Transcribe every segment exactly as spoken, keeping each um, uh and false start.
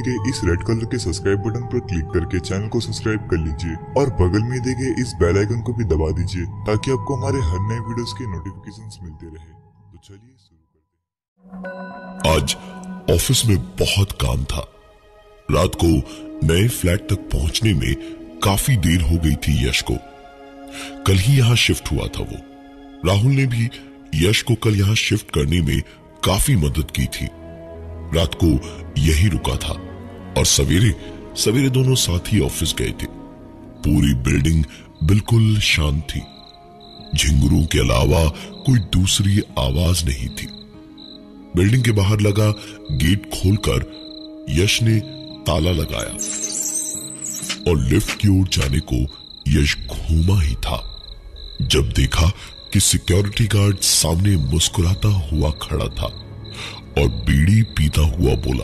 के इस red colour के सब्सक्राइब बटन पर क्लिक करके चैनल को सब्सक्राइब कर लीजिए और बगल में दिए गए इस बेल आइकन को भी दबा दीजिए ताकि आपको हमारे हर नए वीडियोस के नोटिफिकेशंस मिलते रहे। तो चलिए शुरू करते हैं। आज ऑफिस में बहुत काम था। रात को नए फ्लैट तक पहुंचने में काफी देर हो गई थी यश को। कल ही यहाँ शिफ्ट हुआ था वो। राहुल ने भी यश को कल यहाँ शिफ्ट करने में काफी मदद की थी। रात को यही रुका था और सवेरे सवेरे दोनों साथ ही ऑफिस गए थे। पूरी बिल्डिंग बिल्कुल शांत थी। झिंगुरों के अलावा कोई दूसरी आवाज नहीं थी। बिल्डिंग के बाहर लगा गेट खोलकर यश ने ताला लगाया और लिफ्ट की ओर जाने को यश घूमा ही था जब देखा कि सिक्योरिटी गार्ड सामने मुस्कुराता हुआ खड़ा था और बीड़ी पीता हुआ बोला,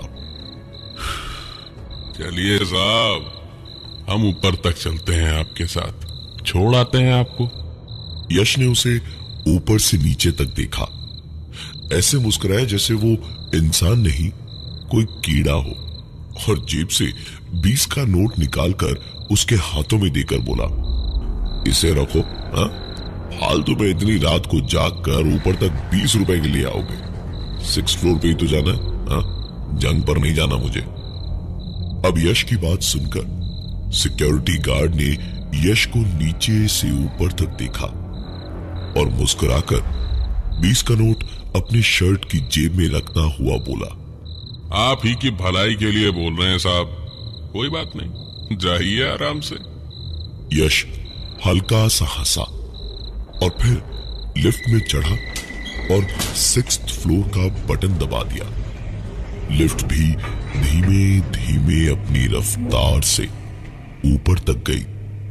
चलिए साहब, हम ऊपर तक चलते हैं आपके साथ, छोड़ आते हैं आपको। यश ने उसे ऊपर से नीचे तक देखा। ऐसे मुस्कुराया जैसे वो इंसान नहीं कोई कीड़ा हो और जेब से बीस का नोट निकालकर उसके हाथों में देकर बोला, इसे रखो। हाँ, फालतू में इतनी रात को जाग कर ऊपर तक बीस रुपए के लिए आओगे? सिक्स फ्लोर पे ही तो जाना है। हाँ, जंग पर नहीं जाना मुझे। अब यश की बात सुनकर सिक्योरिटी गार्ड ने यश को नीचे से ऊपर तक देखा और मुस्कुराकर बीस का नोट अपनी शर्ट की जेब में रखता हुआ बोला, आप ही की भलाई के लिए बोल रहे हैं साहब, कोई बात नहीं, जाइए आराम से। यश हल्का सा हंसा और फिर लिफ्ट में चढ़ा और सिक्स्थ फ्लोर का बटन दबा दिया। लिफ्ट भी धीमे धीमे अपनी रफ्तार से ऊपर तक गई।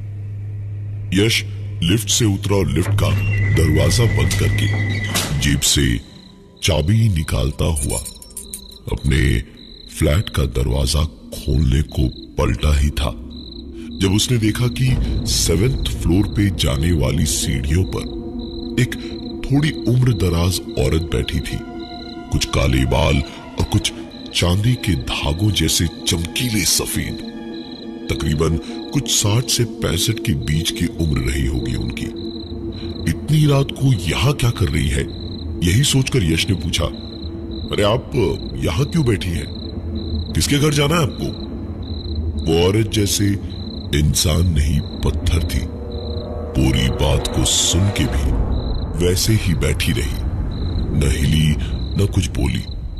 यश लिफ्ट से उतरा और लिफ्ट का दरवाजा बंद करके जेब से चाबी निकालता हुआ अपने फ्लैट का दरवाजा खोलने को पलटा ही था जब उसने देखा कि सेवेंथ फ्लोर पे जाने वाली सीढ़ियों पर एक थोड़ी उम्र दराज औरत बैठी थी। कुछ काले बाल और कुछ चांदी के धागों जैसे चमकीले सफेद। तकरीबन कुछ साठ से पैंसठ के बीच की उम्र रही होगी उनकी। इतनी रात को यहाँ क्या कर रही है, यही सोचकर यश ने पूछा, अरे आप यहाँ क्यों बैठी हैं? किसके घर जाना है आपको? वो औरत जैसे इंसान नहीं पत्थर थी। पूरी बात को सुन के भी वैसे ही बैठी रही, न हिली न कुछ बोली।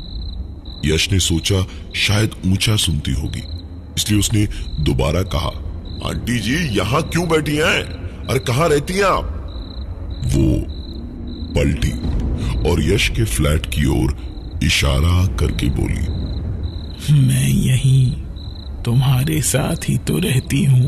यश ने सोचा शायद ऊंचा सुनती होगी, इसलिए उसने दोबारा कहा, आंटी जी यहाँ क्यों बैठी हैं? अरे कहाँ रहती हैं आप? वो पलटी और यश के फ्लैट की ओर इशारा करके बोली, मैं यहीं तुम्हारे साथ ही तो रहती हूँ।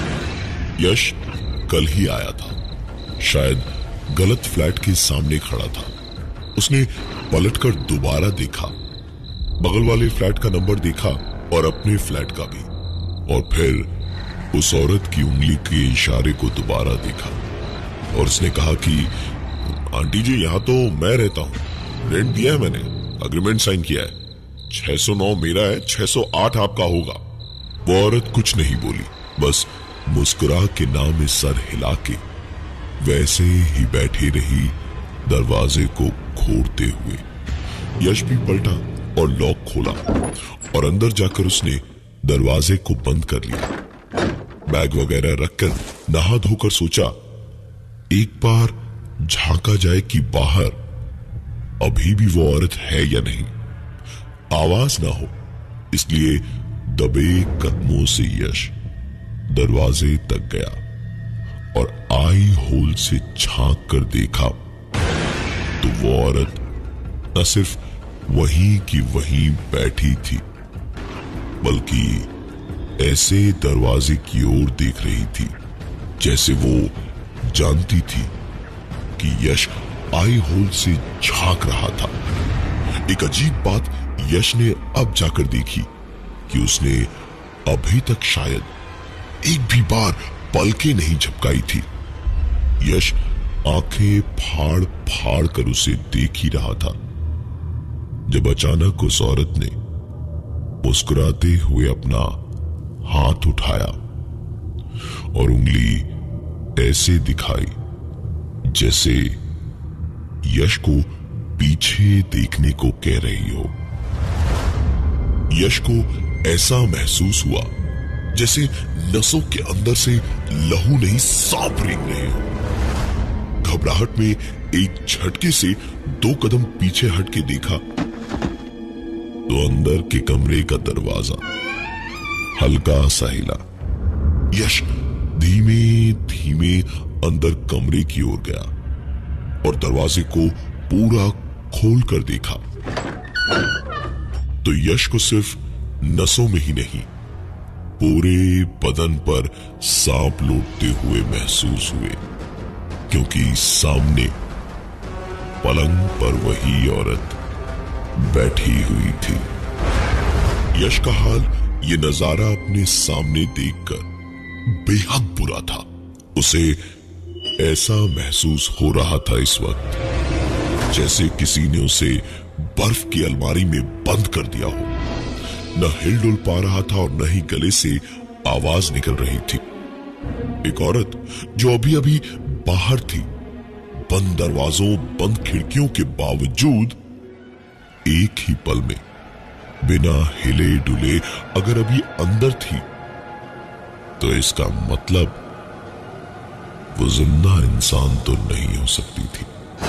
यश कल ही आया था, शायद गलत फ्लैट के सामने खड़ा था। उसने पलटकर दोबारा देखा, बगल वाले फ्लैट का नंबर देखा और अपने फ्लैट का भी, और फिर उस औरत की उंगली के इशारे को दोबारा देखा और उसने कहा कि आंटी जी यहाँ तो मैं रहता हूँ, रेंट दिया है मैंने, अग्रीमेंट साइन किया है, छह सौ नौ मेरा है, छह सौ आठ आपका होगा। वो औरत कुछ नहीं बोली, बस मुस्कुरा के नाम में सर हिला के वैसे ही बैठी रही दरवाजे को घोरते हुए। यश भी पलटा और लॉक खोला और अंदर जाकर उसने दरवाजे को बंद कर लिया। बैग वगैरह रखकर नहा धोकर सोचा एक बार झांका जाए कि बाहर अभी भी वो औरत है या नहीं। आवाज ना हो, इसलिए दबे कदमों से यश दरवाजे तक गया और आई होल से झांक कर देखा तो वो औरत न सिर्फ वहीं की वहीं बैठी थी, बल्कि ऐसे दरवाजे की ओर देख रही थी जैसे वो जानती थी कि यश आई होल से झांक रहा था। एक अजीब बात यश ने अब जाकर देखी कि उसने अभी तक शायद एक भी बार पलकें नहीं झपकाई थी। यश आंखें फाड़ फाड़ कर उसे देख ही रहा था जब अचानक उस औरत ने मुस्कुराते हुए अपना हाथ उठाया और उंगली ऐसे दिखाई जैसे यश को पीछे देखने को कह रही हो। यश को ऐसा महसूस हुआ जैसे नसों के अंदर से लहू नहीं सांप रेंग रहे हो। घबराहट में एक झटके से दो कदम पीछे हट के देखा तो अंदर के कमरे का दरवाजा हल्का सा हिला। यश धीमे धीमे अंदर कमरे की ओर गया और दरवाजे को पूरा खोल कर देखा तो यश को सिर्फ नसों में ही नहीं पूरे बदन पर सांप लौटते हुए महसूस हुए, क्योंकि सामने पलंग पर वही औरत बैठी हुई थी। यश का हाल ये नजारा अपने सामने देखकर बेहद बुरा था। उसे ऐसा महसूस हो रहा था इस वक्त जैसे किसी ने उसे बर्फ की अलमारी में बंद कर दिया हो। न हिलडुल पा रहा था और न ही गले से आवाज निकल रही थी। एक औरत जो अभी अभी बाहर थी, बंद दरवाजों बंद खिड़कियों के बावजूद एक ही पल में बिना हिले डुले अगर अभी अंदर थी तो इसका मतलब वो जिंदा इंसान तो नहीं हो सकती थी।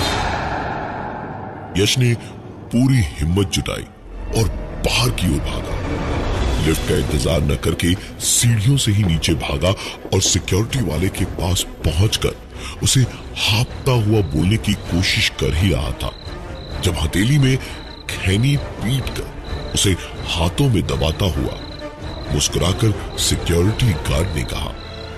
यश ने पूरी हिम्मत जुटाई और बाहर की ओर भागा। लिफ्ट का इंतजार न करके सीढ़ियों से ही नीचे भागा और सिक्योरिटी वाले के पास पहुंचकर उसे हाँफता हुआ बोलने की कोशिश कर ही रहा था जब हथेली में खैनी पीट कर उसे हाथों में दबाता हुआ मुस्कुराकर सिक्योरिटी गार्ड ने कहा,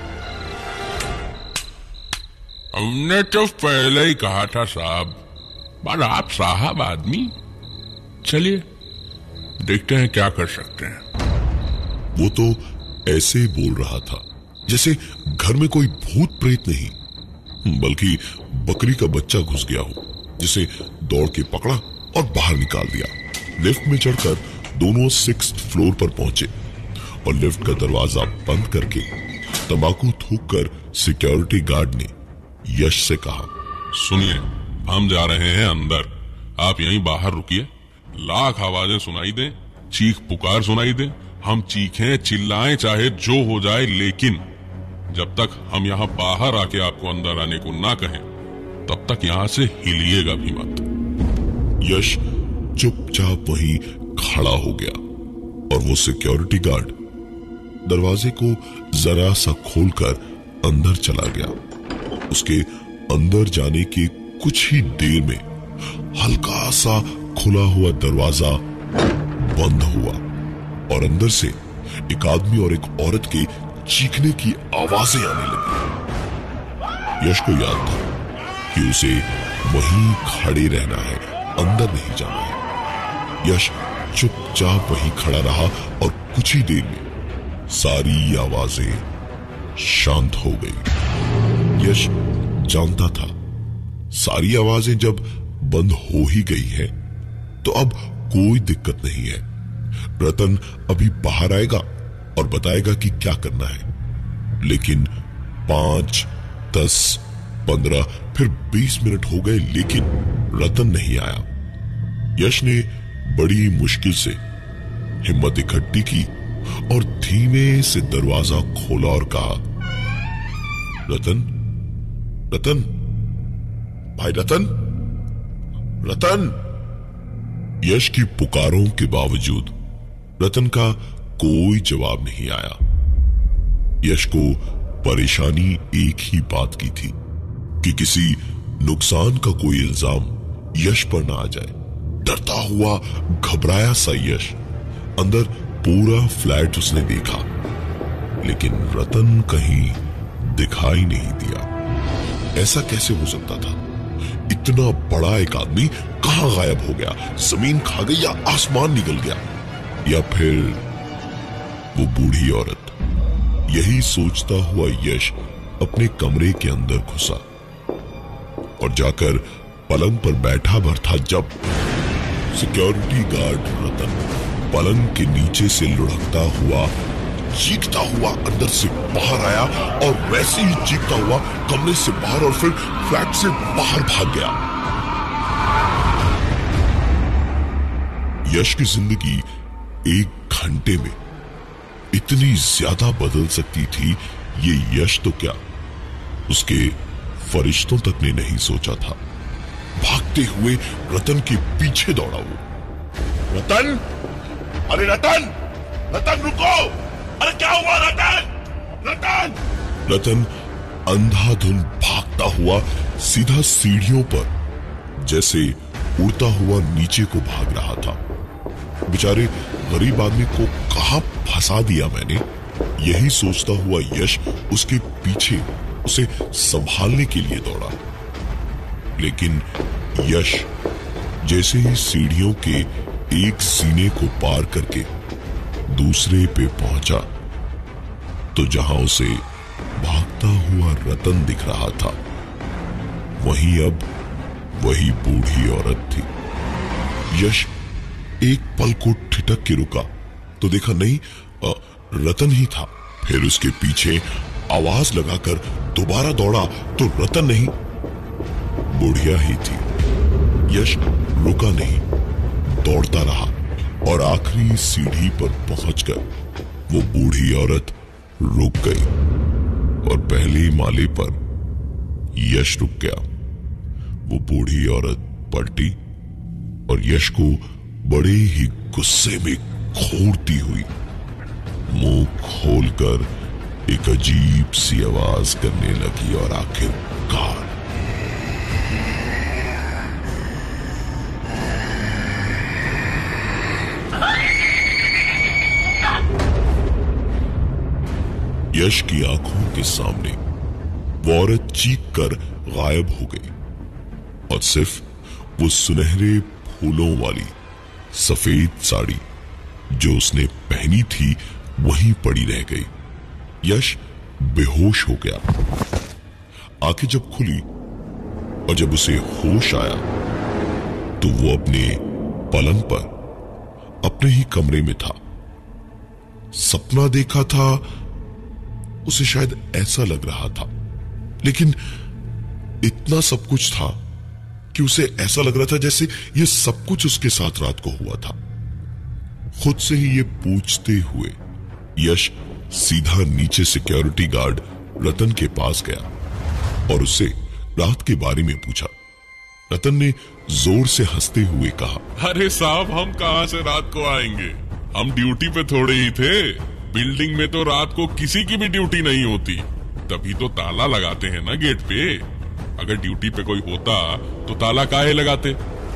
हमने तो पहले ही कहा था साहब, पर आप साहब आदमी, चलिए देखते हैं क्या कर सकते हैं। वो तो ऐसे बोल रहा था जैसे घर में कोई भूत प्रेत नहीं बल्कि बकरी का बच्चा घुस गया हो, जिसे दौड़ के पकड़ा और बाहर निकाल दिया। लिफ्ट में चढ़कर दोनों सिक्स्थ फ्लोर पर पहुंचे और लिफ्ट का दरवाजा बंद करके तंबाकू थूक कर सिक्योरिटी गार्ड ने यश से कहा, सुनिए, हम जा रहे हैं अंदर, आप यहीं बाहर रुकिए। लाख आवाजें सुनाई दें, चीख पुकार सुनाई दें, हम चीखें चिल्लाएं चाहे जो हो जाए, लेकिन जब तक हम यहाँ बाहर आके आपको अंदर आने को ना कहें तब तक यहाँ से हिलिएगा भी मत। यश चुपचाप वहीं खड़ा हो गया और वो सिक्योरिटी गार्ड दरवाजे को जरा सा खोलकर अंदर चला गया। उसके अंदर जाने के कुछ ही देर में हल्का सा खुला हुआ दरवाजा बंद हुआ और अंदर से एक आदमी और एक औरत के चीखने की आवाजें आने लगी। यश को याद था कि उसे वहीं खड़े रहना है, अंदर नहीं जाना है। यश चुपचाप वहीं खड़ा रहा और कुछ ही देर में सारी आवाजें शांत हो गई। यश जानता था सारी आवाजें जब बंद हो ही गई हैं तो अब कोई दिक्कत नहीं है। रतन अभी बाहर आएगा और बताएगा कि क्या करना है। लेकिन पांच, दस, पंद्रह, फिर बीस मिनट हो गए लेकिन रतन नहीं आया। यश ने बड़ी मुश्किल से हिम्मत इकट्ठी की और धीमे से दरवाजा खोला और कहा, रतन, रतन, भाई रतन, रतन। यश की पुकारों के बावजूद रतन का कोई जवाब नहीं आया। यश को परेशानी एक ही बात की थी कि किसी नुकसान का कोई इल्जाम यश पर ना आ जाए। डरता हुआ घबराया सा यश अंदर पूरा फ्लैट उसने देखा लेकिन रतन कहीं दिखाई नहीं दिया। ऐसा कैसे हो सकता था? इतना बड़ा एक आदमी कहां गायब हो गया? जमीन खा गई या आसमान निकल गया? या फिर वो बूढ़ी औरत? यही सोचता हुआ यश अपने कमरे के अंदर घुसा और जाकर पलंग पर बैठा भर था जब सिक्योरिटी गार्ड रतन पलंग के नीचे से लुढ़कता हुआ, चीखता हुआ अंदर से बाहर आया और वैसे ही चीखता हुआ कमरे से बाहर और फिर फ्लैट से बाहर भाग गया। यश की जिंदगी एक घंटे में इतनी ज्यादा बदल सकती थी, ये यश तो क्या, उसके फरिश्तों तक ने नहीं सोचा था। भागते हुए रतन के पीछे दौड़ा वो। रतन, अरे रतन, रतन रुको, अरे क्या हुआ रतन, रतन। रतन अंधाधुंध भागता हुआ सीधा सीढ़ियों पर जैसे उड़ता हुआ नीचे को भाग रहा था। बेचारे गरीब आदमी को कहां फंसा दिया मैंने, यही सोचता हुआ यश उसके पीछे उसे संभालने के लिए दौड़ा। लेकिन यश जैसे ही सीढ़ियों के एक सीने को पार करके दूसरे पे पहुंचा तो जहां उसे भागता हुआ रतन दिख रहा था, वहीं अब वही बूढ़ी औरत थी। यश एक पल को ठिठक के रुका तो देखा नहीं, आ, रतन ही था। फिर उसके पीछे आवाज लगाकर दोबारा दौड़ा तो रतन नहीं, बुढ़िया ही थी। यश रुका नहीं, दौड़ता रहा और आखिरी सीढ़ी पर पहुंचकर वो बूढ़ी औरत रुक गई और पहले माले पर यश रुक गया। वो बूढ़ी औरत पलटी और यश को बड़े ही गुस्से में घूरती हुई मुंह खोलकर एक अजीब सी आवाज करने लगी और आखिरकार यश की आंखों के सामने वो औरत चीख कर गायब हो गई और सिर्फ वो सुनहरे फूलों वाली सफेद साड़ी जो उसने पहनी थी वहीं पड़ी रह गई। यश बेहोश हो गया। आंखें जब खुली और जब उसे होश आया तो वो अपने पलंग पर अपने ही कमरे में था। सपना देखा था उसे शायद ऐसा लग रहा था, लेकिन इतना सब कुछ था कि उसे ऐसा लग रहा था जैसे ये सब कुछ उसके साथ रात को हुआ था। खुद से ही ये पूछते हुए यश सीधा नीचे सिक्योरिटी गार्ड रतन के पास गया और उससे रात के बारे में पूछा। रतन ने जोर से हंसते हुए कहा, अरे साहब, हम कहां से रात को आएंगे, हम ड्यूटी पे थोड़े ही थे। बिल्डिंग में तो रात को किसी की भी ड्यूटी नहीं होती, तभी तो ताला लगाते हैं ना गेट पे। अगर ड्यूटी पे कोई होता तो ताला काहे लगाते।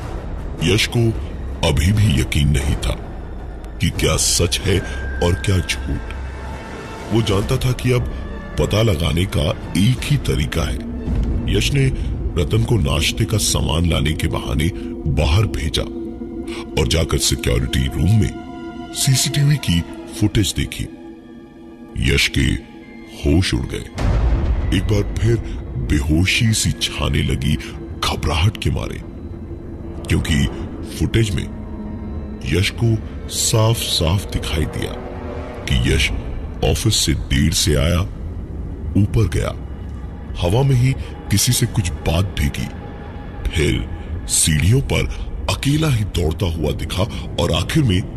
यश को अभी भी यकीन नहीं था कि क्या सच है और क्या झूठ। वो जानता था कि अब पता लगाने का एक ही तरीका है। यश ने रतन को नाश्ते का सामान लाने के बहाने बाहर भेजा और जाकर सिक्योरिटी रूम में सीसीटीवी की फुटेज देखी। यश के होश उड़ गए। एक बार फिर बेहोशी सी छाने लगी घबराहट के मारे, क्योंकि फुटेज में यश को साफ साफ दिखाई दिया कि यश ऑफिस से देर से आया, ऊपर गया, हवा में ही किसी से कुछ बात भी की, फिर सीढ़ियों पर अकेला ही दौड़ता हुआ दिखा और आखिर में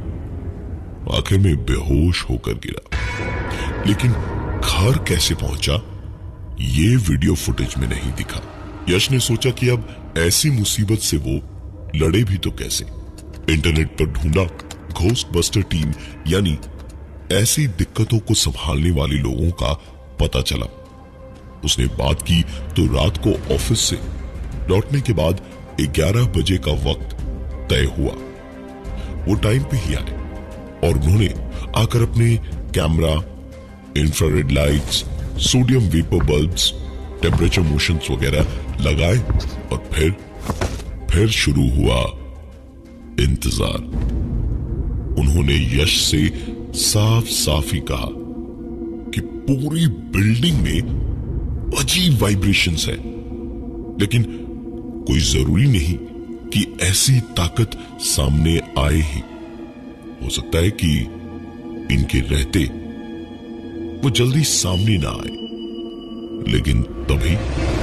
आखिर में बेहोश होकर गिरा। लेकिन घर कैसे पहुंचा ये वीडियो फुटेज में नहीं दिखा। यश ने सोचा कि अब ऐसी मुसीबत से वो लड़े भी तो कैसे। इंटरनेट पर ढूंढा घोस्ट बस्टर टीम, यानी ऐसी दिक्कतों को संभालने वाले लोगों का पता चला। उसने बात की तो रात को ऑफिस से लौटने के बाद ग्यारह बजे का वक्त तय हुआ। वो टाइम पे ही आए और उन्होंने आकर अपने camera, infrared lights, sodium vapour bulbs, temperature motions वगैरह लगाए और फिर फिर शुरू हुआ इंतजार। उन्होंने यश से साफ साफ ही कहा कि पूरी बिल्डिंग में अजीब वाइब्रेशंस है, लेकिन कोई जरूरी नहीं कि ऐसी ताकत सामने आए ही। हो सकता है कि इनके रहते वो जल्दी सामने ना आए। लेकिन तभी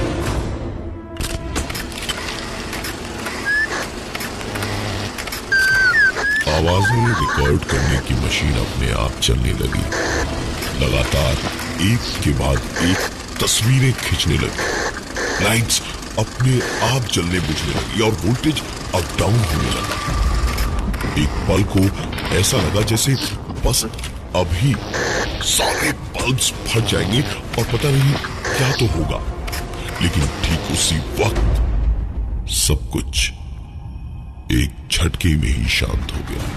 आवाजें रिकॉर्ड करने की मशीन अपने आप चलने लगी। लगातार एक के बाद एक तस्वीरें खींचने लगी। लाइट्स अपने आप जलने बुझने लगी और वोल्टेज अप डाउन होने लगा। एक पल को ऐसा लगा जैसे बस अभी सारे बल्ब्स फट जाएंगे और पता नहीं क्या तो होगा। लेकिन ठीक उसी वक्त सब कुछ एक झटके में ही शांत हो गया।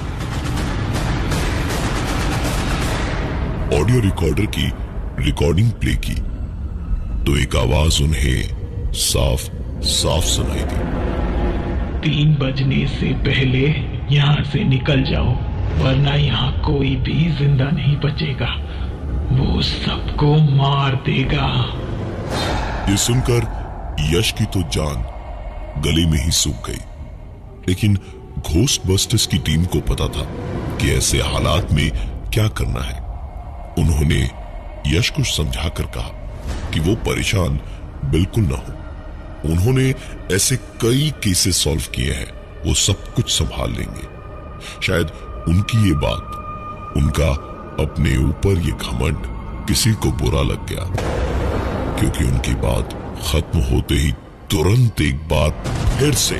ऑडियो रिकॉर्डर की रिकॉर्डिंग प्ले की तो एक आवाज उन्हें साफ साफ सुनाई दी। तीन बजने से पहले यहाँ से निकल जाओ, वरना यहाँ कोई भी जिंदा नहीं बचेगा। वो सबको मार देगा। ये सुनकर यश की तो जान गले में ही सूख गई। लेकिन घोस्ट बस्टर्स की टीम को पता था कि ऐसे हालात में क्या करना है। उन्होंने यश को समझाकर कहा कि वो परेशान बिल्कुल ना हो। उन्होंने ऐसे कई केसेस सॉल्व किए हैं, वो सब कुछ संभाल लेंगे। शायद उनकी ये बात, उनका अपने ऊपर ये घमंड किसी को बुरा लग गया, क्योंकि उनकी बात खत्म होते ही तुरंत एक बार फिर से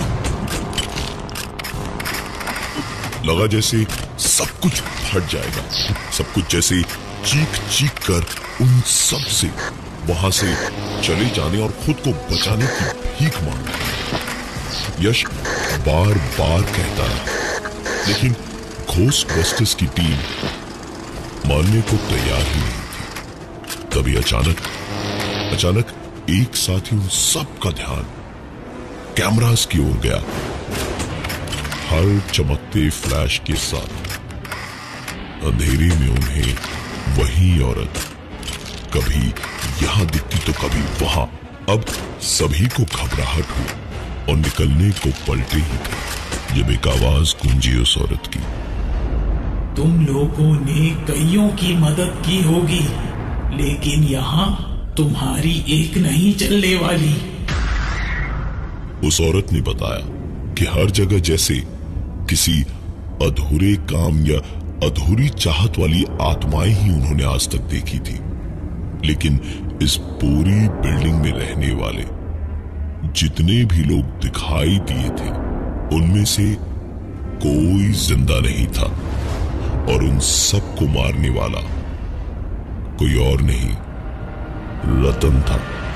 लगा जैसे सब कुछ फट जाएगा। सब कुछ जैसे चीख चीख कर उन सब से वहां से चले जाने और खुद को बचाने की भीख मांगने। यश बार बार कहता रहा, लेकिन घोस्ट बस्टर्स की टीम मानने को तैयार ही नहीं थी। तभी अचानक अचानक एक साथ ही उन सब का ध्यान कैमरास की ओर गया। हर चमकते फ्लैश के साथ अंधेरे में उन्हें वही औरत कभी यहां दिखती तो कभी वहां। अब सभी को घबराहट हुई और निकलने को पलटे ही थे जब एक आवाज गूंजी उस औरत की। तुम लोगों ने कईयों की मदद की होगी, लेकिन यहाँ तुम्हारी एक नहीं चलने वाली। उस औरत ने बताया कि हर जगह जैसे किसी अधूरे काम या अधूरी चाहत वाली आत्माएं ही उन्होंने आज तक देखी थी। लेकिन इस पूरी बिल्डिंग में रहने वाले जितने भी लोग दिखाई दिए थे, उनमें से कोई जिंदा नहीं था और उन सबको मारने वाला कोई और नहीं, रतन था।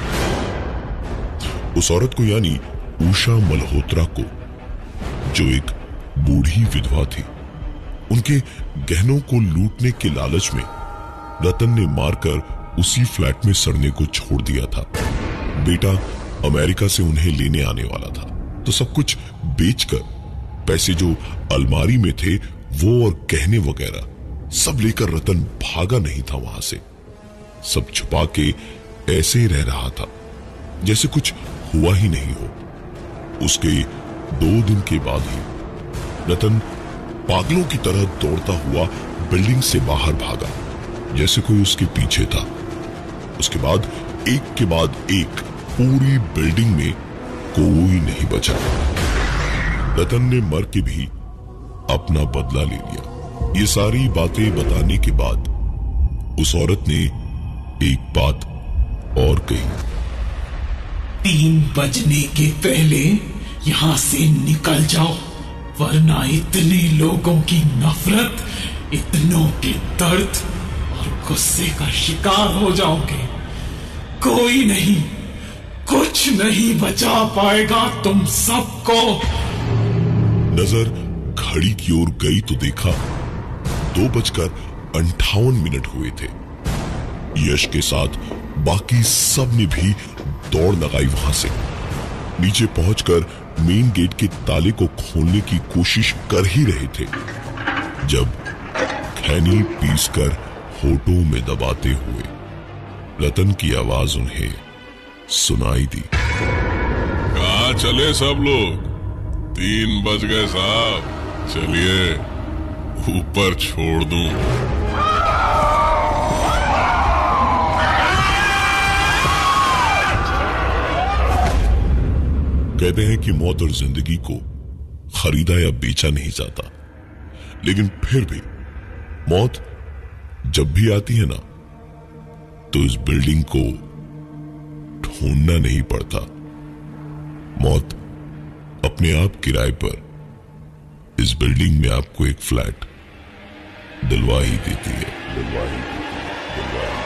उस औरत को यानी उषा मल्होत्रा को, जो एक बूढ़ी विधवा थी, उनके गहनों को लूटने के लालच में रतन ने मारकर उसी फ्लैट में सड़ने को छोड़ दिया था। बेटा अमेरिका से उन्हें लेने आने वाला था, तो सब कुछ बेचकर पैसे जो अलमारी में थे वो और गहने वगैरह सब लेकर रतन भागा नहीं था वहां से। सब छुपा के ऐसे ही रह रहा था जैसे कुछ हुआ ही नहीं हो। उसके दो दिन के बाद ही रतन पागलों की तरह दौड़ता हुआ बिल्डिंग से बाहर भागा, जैसे कोई उसके पीछे था। उसके बाद एक के बाद एक पूरी बिल्डिंग में कोई नहीं बचा। रतन ने मर के भी अपना बदला ले लिया। ये सारी बातें बताने के बाद उस औरत ने एक बात और कही। तीन बजने के पहले यहाँ से निकल जाओ, वरना इतने लोगों की नफरत, इतनों के दर्द और गुस्से का शिकार हो जाओगे। कोई नहीं, कुछ नहीं बचा पाएगा तुम सबको। नजर घड़ी की ओर गई तो देखा दो बजकर अंठावन मिनट हुए थे। यश के साथ बाकी सब ने भी दौड़ लगाई वहां से। नीचे पहुंचकर मेन गेट के ताले को खोलने की कोशिश कर ही रहे थे जब खैनी पीसकर होठों में दबाते हुए रतन की आवाज उन्हें सुनाई दी। कहाँ चले सब लोग? तीन बज गए साहब, चलिए ऊपर छोड़ दूं। कहते हैं कि मौत और जिंदगी को खरीदा या बेचा नहीं जाता, लेकिन फिर भी मौत जब भी आती है ना, तो इस बिल्डिंग को ढूंढना नहीं पड़ता। मौत अपने आप किराए पर इस बिल्डिंग में आपको एक फ्लैट दिलवा ही देती है। दिलवा ही देती है, दिलवा ही।